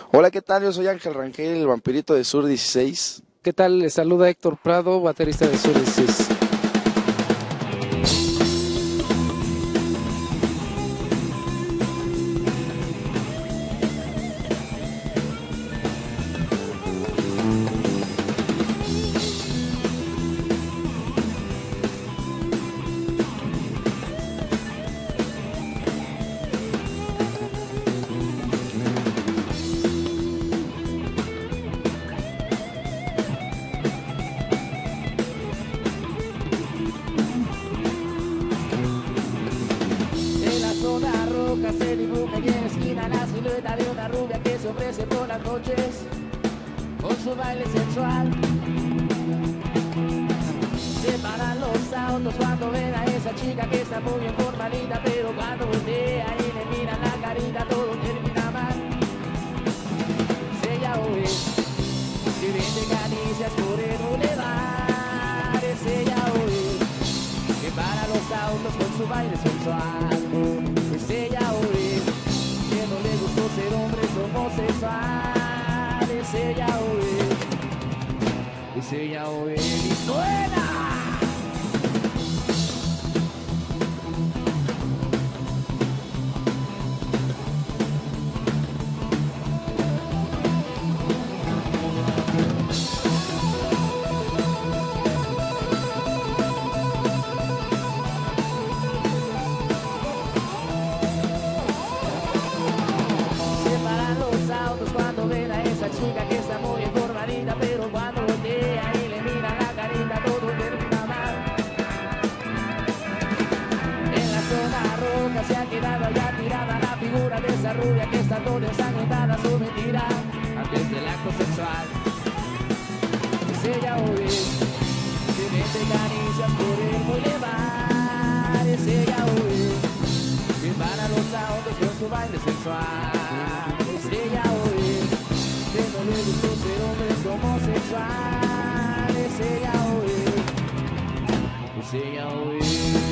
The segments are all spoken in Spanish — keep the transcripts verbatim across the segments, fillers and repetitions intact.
Hola, ¿qué tal? Yo soy Ángel Rangel, el vampirito de Sur dieciséis. ¿Qué tal? Les saluda Héctor Prado, baterista de Sur dieciséis. En la zona roja se dibuja y en la esquina la silueta de una rubia que se ofrece por las noches con su baile sensual. Se paran los autos cuando ven a esa chica que está muy bien formalita, pero cuando voltea y le miran la carita todo termina mal. Si ella o él se vende caricias por el bulevar, es ella o él que para los autos con su baile sensual. Es ella o él que no le gustó ser hombre, es homosexual. Es ella o él, es ella o él y suena. Cuando ven a esa chica que está muy informadita, pero cuando voltea y le mira la carita todo termina mal. En la zona roja se ha quedado allá tirada la figura de esa rubia que está toda ensangrentada, su mentira antes del acto sexual. Es ella o él que vende caricias por el bulevar. Es ella o él que para los autos con su baile sexual. Es ella o él que no le gustó ser hombre, es homosexual. Es ella o él, es ella o él.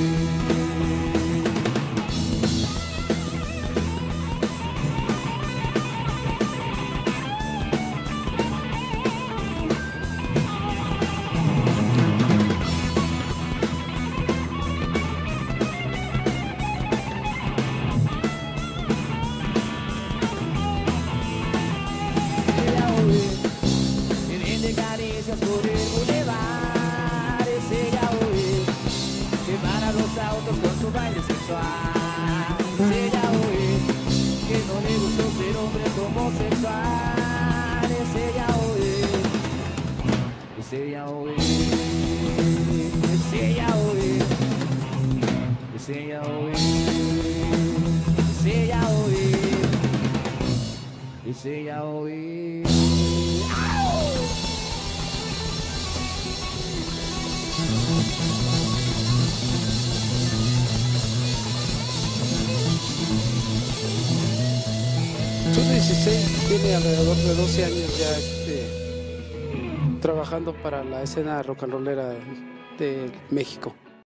Caricias por el bulevar. Es ella o él que para los autos con su baile sexual. Es ella o él que no le gustó ser hombre, es homosexual. Es ella o él, es ella o él, es ella o él, es ella o él, es ella o él, es ella o él. Sur dieciséis tiene alrededor de doce años ya este, trabajando para la escena rock and rollera de México.